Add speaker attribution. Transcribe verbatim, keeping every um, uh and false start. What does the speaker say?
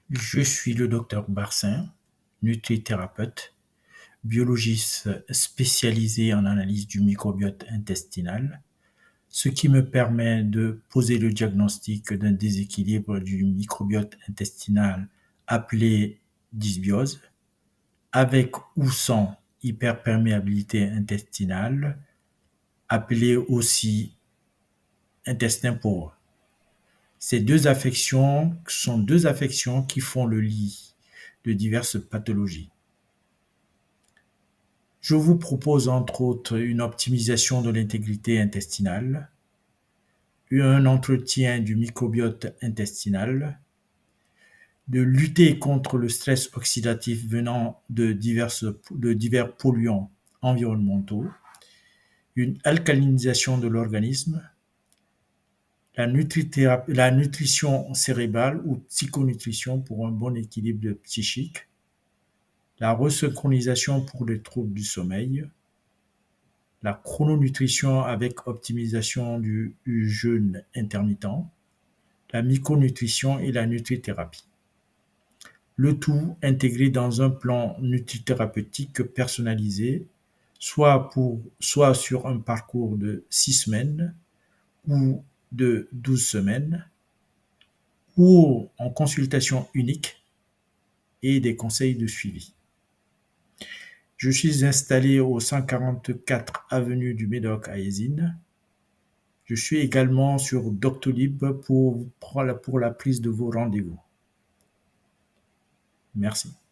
Speaker 1: Je suis le docteur Barsin, nutrithérapeute, biologiste spécialisé en analyse du microbiote intestinal, ce qui me permet de poser le diagnostic d'un déséquilibre du microbiote intestinal appelé dysbiose, avec ou sans hyperperméabilité intestinale, appelée aussi intestin poreux. Ces deux affections sont deux affections qui font le lit de diverses pathologies. Je vous propose entre autres une optimisation de l'intégrité intestinale, un entretien du microbiote intestinal, de lutter contre le stress oxydatif venant de, diverses, de divers polluants environnementaux, une alcalinisation de l'organisme, la, la nutrition cérébrale ou psychonutrition pour un bon équilibre psychique, la resynchronisation pour les troubles du sommeil, la chrononutrition avec optimisation du, du jeûne intermittent, la micronutrition et la nutrithérapie. Le tout intégré dans un plan nutrithérapeutique personnalisé, soit, pour, soit sur un parcours de six semaines ou de douze semaines, ou en consultation unique et des conseils de suivi. Je suis installé au cent quarante-quatre avenue du Médoc à Eysines. Je suis également sur Doctolib pour, pour la prise de vos rendez-vous. Merci.